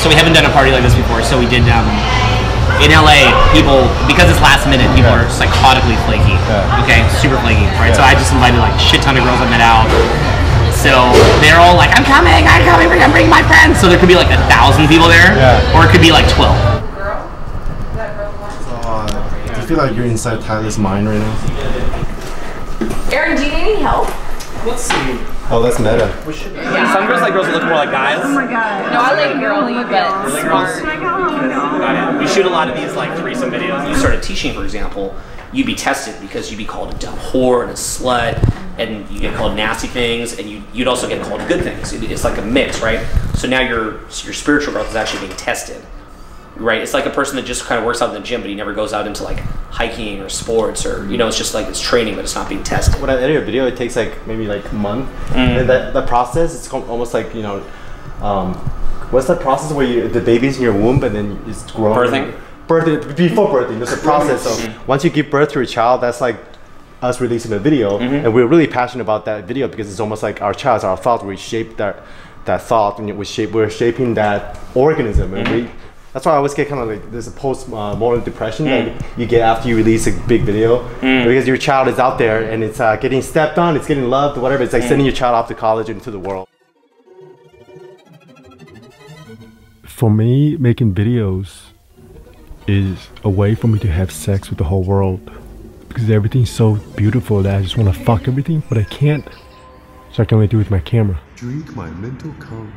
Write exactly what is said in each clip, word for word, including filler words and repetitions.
so we haven't done a party like this before. So we did um, in L A. People, because it's last minute, people yeah. are psychotically flaky. Yeah. Okay, super flaky, right? Yeah. So I just invited like a shit ton of girls I met out. So they're all like, I'm coming, I'm coming, I'm bringing my friends. So there could be like a thousand people there, yeah. or it could be like twelve. Uh, do you feel like you're inside Tyler's mind right now? Aaron, do you need any help? Let's see. Oh, that's meta. Yeah. Some girls like girls that look more like guys. Oh my god. No, I like girly, but really girls. Got it. We shoot a lot of these like threesome videos. You started teaching, for example, you'd be tested because you'd be called a dumb whore and a slut, and you get called nasty things, and you, you'd also get called good things. It, it's like a mix, right? So now your your spiritual growth is actually being tested, right? It's like a person that just kind of works out in the gym, but he never goes out into like hiking or sports, or you know, it's just like it's training, but it's not being tested. When I edit a video, it takes like maybe like a month, mm. and that the process it's almost like you know, um, what's that process where you the baby's in your womb, and then it's growing. Birthing. Birthing before birthing. There's a process. So once you give birth to a child, that's like us releasing a video, mm-hmm. and we're really passionate about that video because it's almost like our child, our thought. We shape that that thought, and we shape we're shaping that organism, and mm-hmm. we. That's why I always get kind of like there's a post-mortem uh, depression mm. that you get after you release a big video mm. because your child is out there and it's uh, getting stepped on, it's getting loved, whatever. It's like mm. sending your child off to college and into the world. For me, making videos is a way for me to have sex with the whole world because everything's so beautiful that I just want to fuck everything, but I can't, so I can only do it with my camera. Drink my mental calm.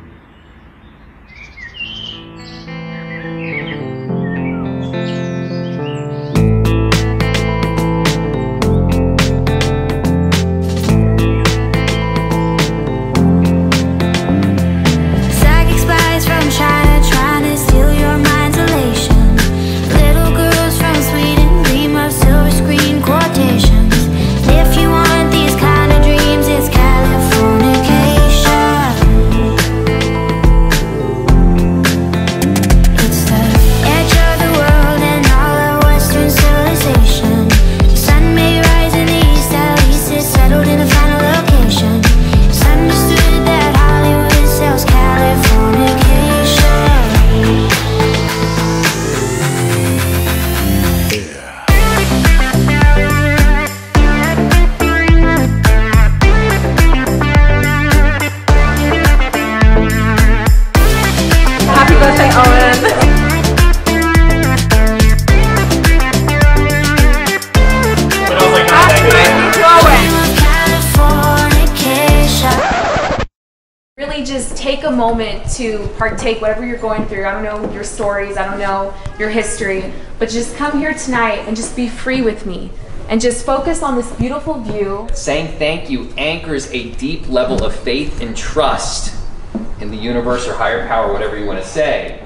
Just take a moment to partake whatever you're going through. I don't know your stories, I don't know your history, but just come here tonight and just be free with me and just focus on this beautiful view. Saying thank you anchors a deep level of faith and trust in the universe or higher power, whatever you want to say.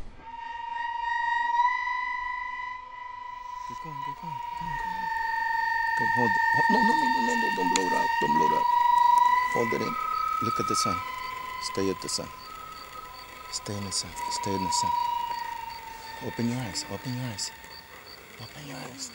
Keep going, keep going, keep going. Okay, hold it. No, no, no, no, no, don't blow it out, don't blow it out. Hold it in. Look at the sun. Stay at the sun. Stay in the sun. Stay in the sun. Open your eyes. Open your eyes. Open your eyes.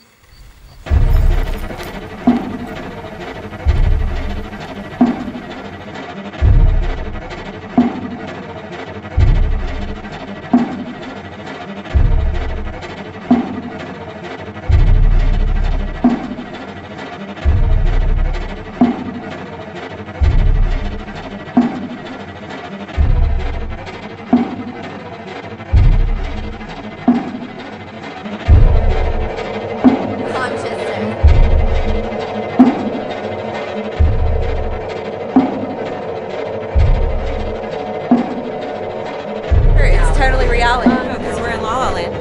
Because we're in La La Land.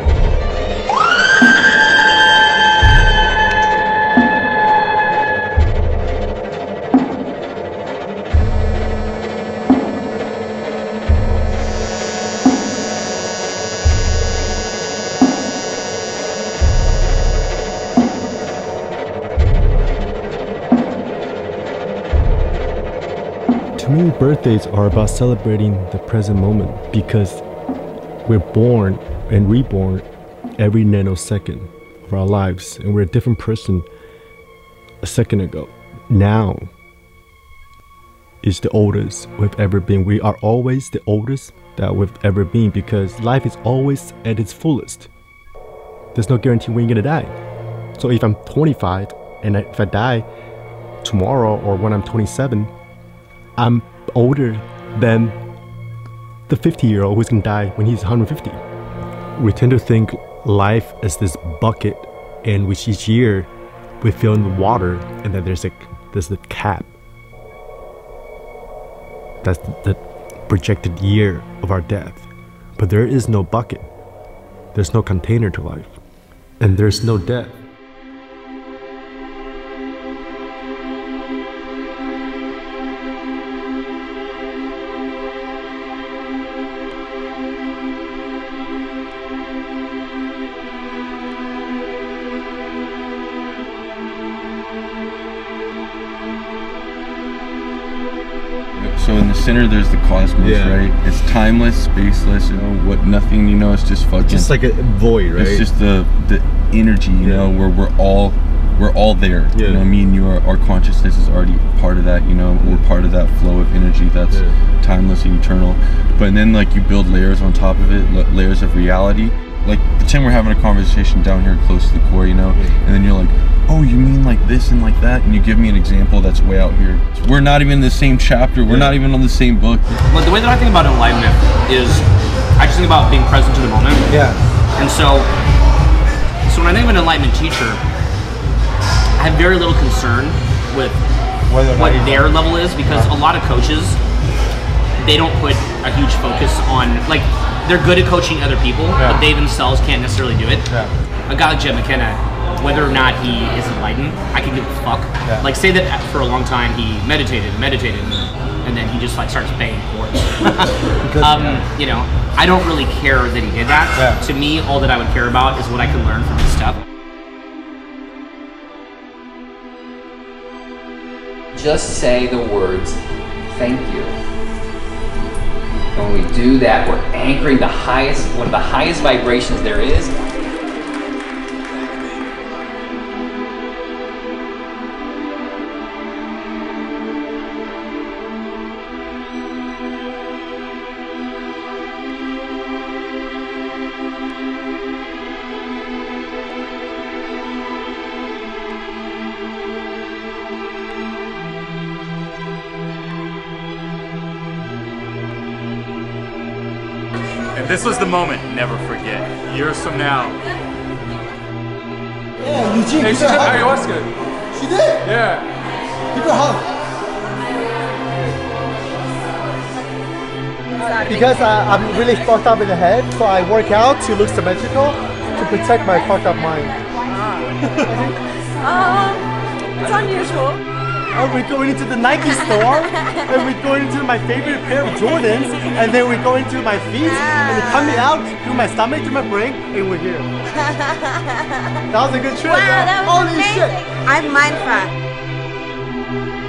To me, birthdays are about celebrating the present moment because we're born and reborn every nanosecond of our lives, and we're a different person a second ago. Now is the oldest we've ever been. We are always the oldest that we've ever been because life is always at its fullest. There's no guarantee when you're gonna die. So if I'm twenty-five and I, if I die tomorrow or when I'm twenty-seven, I'm older than the fifty year old who's gonna die when he's one hundred fifty. We tend to think life is this bucket in which each year we fill in the water and then there's a there's the cap. That's the projected year of our death. But there is no bucket. There's no container to life. And there's no death. So in the center there's the cosmos, Yeah. right? It's timeless, spaceless, you know, what nothing, you know, it's just fucking Just like a void, right? it's just the the energy, you Yeah. know, where we're all we're all there. Yeah. You know, me and you are, our consciousness is already part of that, you know, we're part of that flow of energy that's Yeah. timeless and eternal. But then like you build layers on top of it, la- layers of reality. Like pretend we're having a conversation down here close to the core, you know, and then you're like, oh, you mean like this and like that, and you give me an example that's way out here. We're not even in the same chapter, we're not even on the same book. But the way that I think about enlightenment is, I just think about being present to the moment. Yeah. And so, so when I think of an enlightenment teacher, I have very little concern with Whether or what not you- their level is, because a lot of coaches, they don't put a huge focus on, like, they're good at coaching other people, Yeah. but they themselves can't necessarily do it. Yeah. A guy like Jed McKenna, whether or not he is enlightened, I can give a fuck. Yeah. Like, say that for a long time he meditated, meditated, and then he just like starts paying for it. um, you know, I don't really care that he did that. Yeah. To me, all that I would care about is what I can learn from his stuff. Just say the words, thank you. And when we do that, we're anchoring the highest, one of the highest vibrations there is. And this was the moment, never forget. Years from now. Yeah, Eugene, Hey, give she her took a hug. ayahuasca. She did? Yeah. Give her a hug. Because I, I'm really fucked up in the head, so I work out to look symmetrical to protect my fucked up mind. Um, it's unusual. Oh, we're going into the Nike store, and we're going into my favorite pair of Jordans, and then we're going to my feet, and we're coming out through my stomach, through my brain, and we're here. That was a good trip, Wow, man. that was Holy amazing. shit. I'm Mindfuck.